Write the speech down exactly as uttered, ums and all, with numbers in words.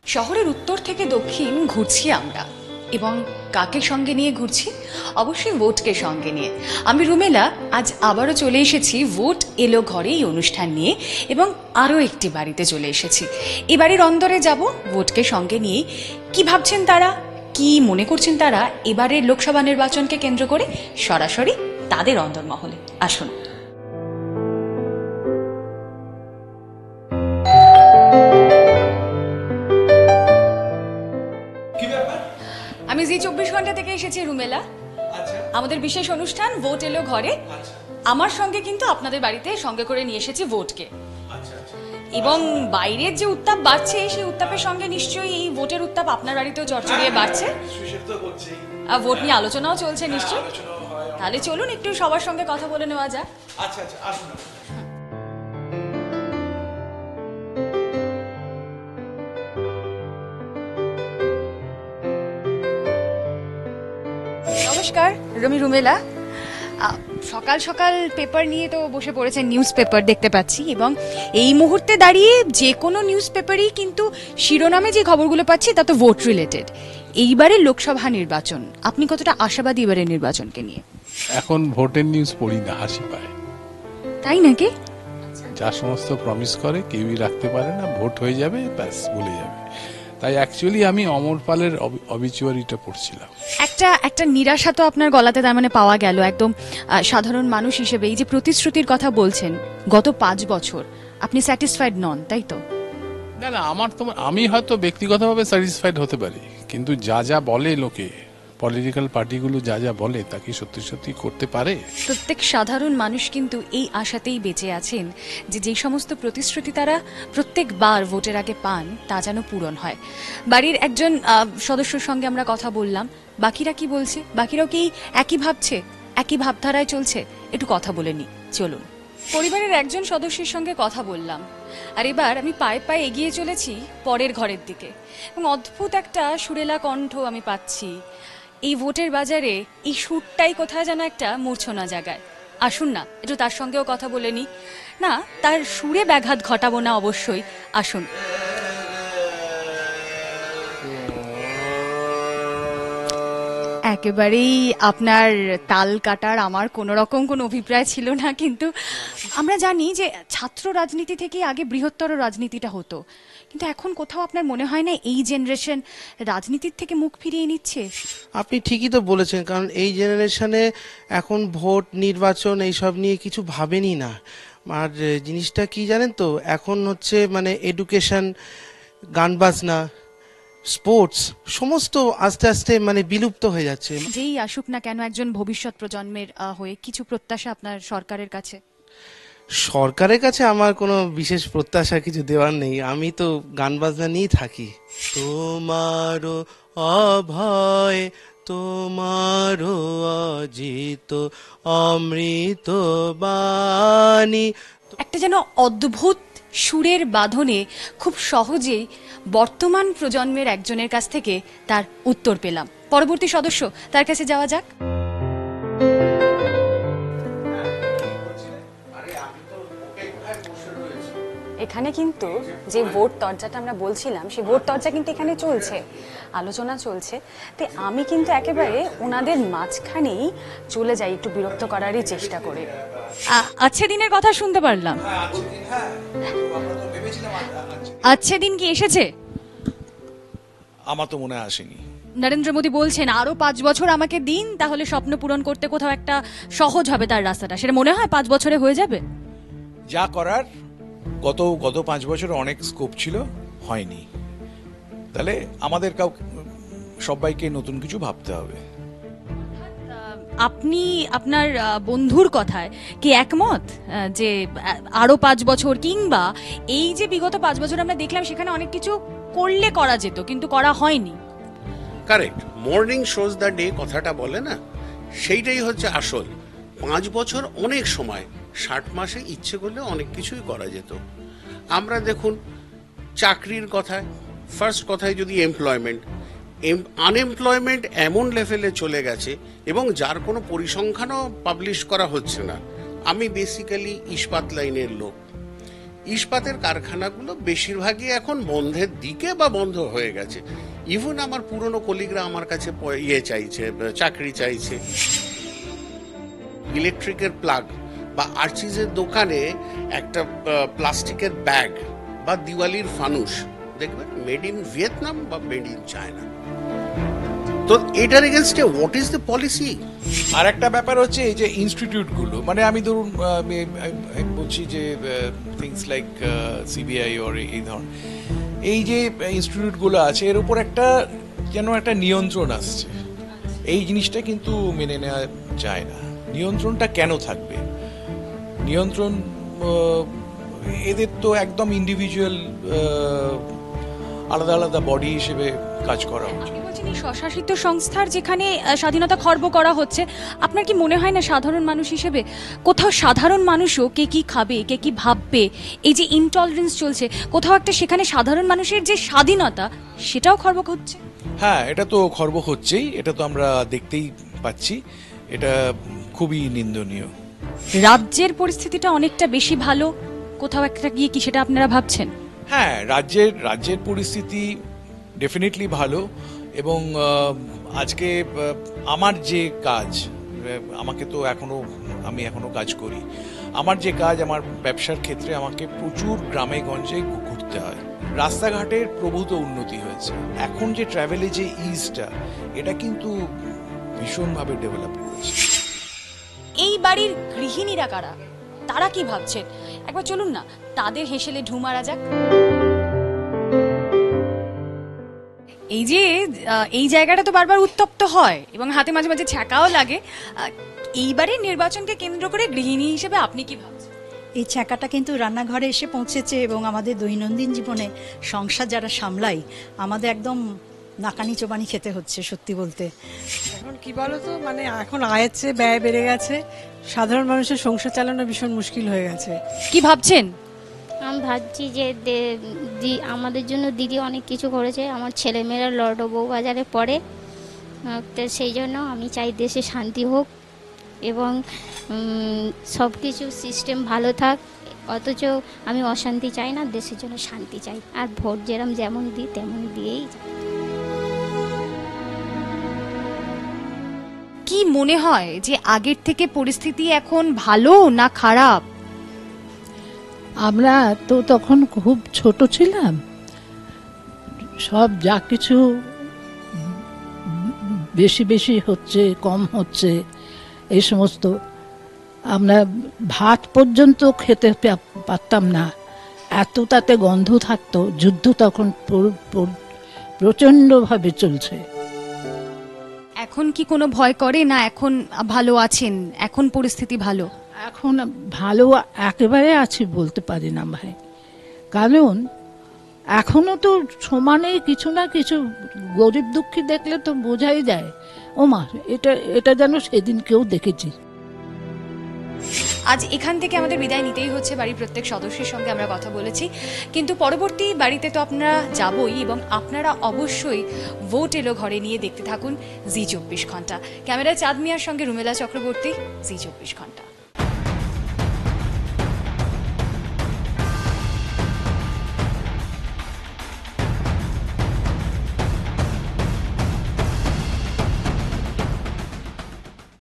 শহরের উত্তর থেকে দক্ষিণ ঘুরছি আমরা, এবং কাকে সঙ্গে নিয়ে ঘুরছি? অবশ্যই ভোটকে সঙ্গে নিয়ে। আমি রুমেলা আজ আবারও চলে এসেছি ভোট এলো ঘরে এই অনুষ্ঠান নিয়ে, এবং আরও একটি বাড়িতে চলে এসেছি। এ বাড়ির অন্দরে যাব ভোটকে সঙ্গে নিয়ে। কি ভাবছেন তারা, কি মনে করছেন তারা এবারের লোকসভা নির্বাচনকে কেন্দ্র করে, সরাসরি তাদের অন্দরমহলে আসুন। আমি জি চব্বিশ ঘন্টা থেকে এসেছি রুমেলা। আমাদের বিশেষ অনুষ্ঠান ভোট এলো ঘরে। আমার সঙ্গে কিন্তু আপনাদের বাড়িতে সঙ্গে করে নিয়ে এসেছি ভোটকে, এবং বাইরের যে উত্তাপ বাড়ছে সেই উত্তাপের সঙ্গে নিশ্চয়ই এই ভোটের উত্তাপ আপনার বাড়িতেও জড়জড়িয়ে বাড়ছে, আর ভোট নিয়ে আলোচনাও চলছে নিশ্চয়ই। তাহলে চলুন একটু সবার সঙ্গে কথা বলে নেওয়া যাক। আচ্ছা আচ্ছা আসুন। নমস্কার, রমি রুমেলা। সকাল সকাল পেপার নিয়ে তো বসে পড়েছেন, নিউজ পেপার দেখতে পাচ্ছি, এবং এই মুহূর্তে দাঁড়িয়ে যে কোনো নিউজ পেপারই কিন্তু শিরোনামে যে খবরগুলো পাচ্ছি তা তো ভোট রিলেটেড। এইবারে লোকসভা নির্বাচন, আপনি কতটা আশাবাদী এবারের নির্বাচনকে নিয়ে? এখন ভোটের নিউজ পড়ি না, হাসি পায়। তাই নাকি? যা সমস্ত প্রমিস করে কেউই রাখতে পারে না, ভোট হয়ে যাবে ব্যাস ভুলে যাবে। তাই অ্যাকচুয়ালি আমি অমর পালের অবিচুয়ারিটা পড়ছিলাম। একটা একটা নিরাশা তো আপনার গলাতে তার মানে পাওয়া গেল, একদম সাধারণ মানুষ হিসেবে। এই যে প্রতিশ্রুতির কথা বলছেন গত পাঁচ বছর, আপনি স্যাটিসফাইড নন, তাই তো? না না, আমার তো আমি হয়তো ব্যক্তিগতভাবে স্যাটিসফাইড হতে পারি, কিন্তু যা যা বলে লোকে, পলিটিক্যাল পার্টিগুলো যা যা বলে তা কি সত্যি সত্যি করতে পারে? প্রত্যেক সাধারণ মানুষ কিন্তু এই আশাতেই বেঁচে আছেন যে যে সমস্ত প্রতিশ্রুতি তারা প্রত্যেকবার ভোটের আগে পান তা যেন পূরণ হয়। বাড়ির একজন সদস্যর সঙ্গে আমরা কথা বললাম, বাকিরা কি বলছে? বাকিরাও কি একই ভাবছে, একই ভাবধারায় চলছে? একটু কথা বলে নি, চলুন। পরিবারের একজন সদস্যের সঙ্গে কথা বললাম, আর এবার আমি পায়ে পায়ে এগিয়ে চলেছি পরের ঘরের দিকে, এবং অদ্ভুত একটা সুরেলা কণ্ঠ আমি পাচ্ছি। এই ভোটের বাজারে এই সুরটাই কোথায় যেন একটা মূর্ছনা জাগায়। আসুন না একটু তার সঙ্গেও কথা বলে নি। না, তার সুরে ব্যাঘাত ঘটাবো না অবশ্যই, আসুন। একেবারেই আপনার তাল কাটার আমার কোনো রকম কোনো অভিপ্রায় ছিল না, কিন্তু আমরা জানি যে ছাত্র রাজনীতি থেকে আগে বৃহত্তর রাজনীতিটা হতো, কিন্তু এখন কোথাও আপনার মনে হয় না এই জেনারেশন রাজনীতির থেকে মুখ ফিরিয়ে নিচ্ছে? আপনি ঠিকই তো বলেছেন, কারণ এই জেনারেশনে এখন ভোট নির্বাচন এইসব নিয়ে কিছু ভাবেনি না। আর জিনিসটা কি জানেন তো, এখন হচ্ছে মানে এডুকেশন, গান বাজনা, স্পোর্টস সমস্ত আস্তে আস্তে মানে বিলুপ্ত হয়ে যাচ্ছে। যেই আসুক না কেন একজন ভবিষ্যৎ প্রজন্মের হয়ে কিছু প্রত্যাশা আপনার সরকারের কাছে? সরকারের কাছে আমার কোনো বিশেষ প্রত্যাশা কিছু দেওয়ার নেই, আমি তো গান বাজনা নিয়েই থাকি। তোমারও অভয়, তোমারও অজিত অমৃত বাণী। একটা যেন অদ্ভুত সুরের বাঁধনে খুব সহজেই বর্তমান প্রজন্মের একজনের কাছ থেকে তার উত্তর পেলাম। পরবর্তী সদস্য, তার কাছে যাওয়া যাক। এখানে কিন্তু যে ভোট তরজাটা আমরা বলছিলাম, সেই ভোট তরজা কিন্তু এখানে চলছে, আলোচনা চলছে। তো আমি কিন্তু একেবারে ওনাদের মাঝখানেই চলে যাই, একটু বিরক্ত করারই চেষ্টা করে। আচ্ছা দিনের কথা শুনতে পারলাম, আচ্ছা দিন কি এসেছে? আমার তো মনে আসেনি। নরেন্দ্র মোদী বলছেন আরো পাঁচ বছর আমাকে দিন, তাহলে স্বপ্ন পূরণ করতে কোথাও একটা সহজ হবে তার রাস্তাটা। সেটা মনে হয় পাঁচ বছরে হয়ে যাবে? যা করার গত গত পাঁচ বছর অনেক স্কোপ ছিল, হয়নি। তাহলে আমাদের কাউ সবাইকে নতুন কিছু ভাবতে হবে। আপনি আপনার বন্ধুর কথায় কি একমত যে আরো পাঁচ বছর, কিংবা এই যে বিগত পাঁচ বছর আমরা দেখলাম সেখানে অনেক কিছু করলে করা যেত কিন্তু করা হয়নি? Correct, morning shows the day কথাটা বলে না, সেইটাই হচ্ছে আসল। পাঁচ বছর অনেক সময়, ষাট মাসে ইচ্ছে করলে অনেক কিছুই করা যেত। আমরা দেখুন চাকরির কথায়, ফার্স্ট কথায় যদি এমপ্লয়মেন্ট, আনএমপ্লয়মেন্ট এমন লেভেলে চলে গেছে, এবং যার কোনো পরিসংখ্যানও পাবলিশ করা হচ্ছে না। আমি বেসিক্যালি ইস্পাত লাইনের লোক। ইস্পাতের কারখানাগুলো বেশিরভাগই এখন বন্ধের দিকে বা বন্ধ হয়ে গেছে। ইভেন আমার পুরনো কলিগরা আমার কাছে প- ইয়ে চাইছে, চাকরি চাইছে। ইলেকট্রিকের প্লাগ বা আর্চিজের দোকানে একটা প্লাস্টিকের ব্যাগ বা দিওয়ালির ফানুস দেখবেন মেড ইন ভিয়েতনাম বা মেড ইন চায়না। তো এটার এগেনস্টে হোয়াট ইজ দ্য পলিসি? আর একটা ব্যাপার হচ্ছে এই যে ইনস্টিটিউটগুলো, মানে আমি ধরুন আহ, আমি আমি- আমি বলছি যে থিংস লাইক সিবিআই ওর এই ধরনের এই যে ইনস্টিটিউটগুলো আছে, এর উপর একটা যেন একটা নিয়ন্ত্রণ আসছে। এই জিনিসটা কিন্তু মেনে নেওয়া যায় না। নিয়ন্ত্রণটা কেন থাকবে? নিয়ন্ত্রণ আহ, এদের তো একদম ইন্ডিভিজুয়াল আলাদা আলাদা বডি হিসেবে কাজ করা উচিত। আপনি বলছেন এই স্বশাসিত সংস্থার যেখানে আহ, স্বাধীনতা খর্ব করা হচ্ছে, আপনার কি মনে হয় না সাধারণ মানুষ হিসেবে কোথাও সাধারণ মানুষও কে কি খাবে, কে কি ভাববে, এই যে ইনটলারেন্স চলছে, কোথাও একটা সেখানে সাধারণ মানুষের যে স্বাধীনতা সেটাও খর্ব হচ্ছে? হ্যাঁ, এটা তো খর্ব হচ্ছেই, এটা তো আমরা দেখতেই পাচ্ছি। এটা খুবই নিন্দনীয়। রাজ্যের পরিস্থিতিটা অনেকটা বেশি ভালো কোথাও একটা গিয়ে, কি সেটা আপনারা ভাবছেন? হ্যাঁ, রাজ্যের রাজ্যের পরিস্থিতি ডেফিনেটলি ভালো। এবং আহ, আজকে আহ, আমার যে কাজ, আহ, আমাকে তো এখনো আমি এখনো কাজ করি, আমার যে কাজ, আমার ব্যবসার ক্ষেত্রে আমাকে প্রচুর গ্রামে গঞ্জে ঘুরতে হয়। রাস্তাঘাটের প্রভূত উন্নতি হয়েছে। এখন যে ট্রাভেলে যে ইজটা, এটা কিন্তু ভীষণভাবে ডেভেলপ করেছে। এই বাড়ির গৃহিণীরা কারা, তারা কি ভাবছেন, একবার চলুন না তাদের হেসেলে ঢু মারা যাক। এই যে আহ, এই জায়গাটা তো বারবার উত্তপ্ত হয় এবং হাতে মাঝে মাঝে ছ্যাঁকাও লাগে। আহ, এইবারের নির্বাচনকে কেন্দ্র করে গৃহিণী হিসেবে আপনি কি ভাবছেন? এই ছ্যাঁকাটা কিন্তু রান্নাঘরে এসে পৌঁছেছে এবং আমাদের দৈনন্দিন জীবনে সংসার যারা সামলাই, আমাদের একদম নাকানি চোবানি খেতে হচ্ছে সত্যি বলতে। এখন কি বলতো, মানে এখন আয়ের চেয়ে ব্যয় বেড়ে গেছে, সাধারণ মানুষের সংসার চালানো ভীষণ মুশকিল হয়ে গেছে। কি ভাবছেন? আমি ভাবছি যে দে- দি- আমাদের জন্য দিদি অনেক কিছু করেছে। আমার ছেলেমেয়েরা লর্ড বউ বাজারে পড়ে, আহ, তো সেই জন্য আমি চাই দেশে শান্তি হোক এবং সব কিছু সিস্টেম ভালো থাক। অথচ আমি অশান্তি চাই না, দেশের জন্য শান্তি চাই। আর ভোট যেরম যেমন দিই তেমন দিয়েই যাই। কি মনে হয় যে আগের থেকে পরিস্থিতি এখন ভালো না খারাপ? আমরা তো তখন খুব ছোট ছিলাম, সব যা কিছু বেশি বেশি হচ্ছে, কম হচ্ছে, এই সমস্ত আমরা ভাত পর্যন্ত খেতে পা- পারতাম না, এত তাতে গন্ধ থাকতো। যুদ্ধ তখন প্র- প্র- প্রচণ্ডভাবে চলছে। এখন কি কোনো ভয় করে না? এখন ভালো আছেন, এখন পরিস্থিতি ভালো? এখন ভালো একেবারে আছি বলতে পারি না ভাই, কারণ এখনো তো সমানেই কিছু না কিছু গরিব দুঃখী দেখলে তো বোঝাই যায়, ও মা এটা এটা যেন সেদিন কেউ দেখেছি। আজ এখান থেকে আমাদের বিদায় নিতেই হচ্ছে। বাড়ির প্রত্যেক সদস্যের সঙ্গে আমরা কথা বলেছি, কিন্তু পরবর্তী বাড়িতে তো আপনারা যাবই এবং আপনারা অবশ্যই ভোট এলো ঘরে নিয়ে দেখতে থাকুন জি চব্বিশ ঘন্টা। ক্যামেরায় চাঁদ মিয়ার সঙ্গে রুমেলা চক্রবর্তী, জি চব্বিশ ঘন্টা।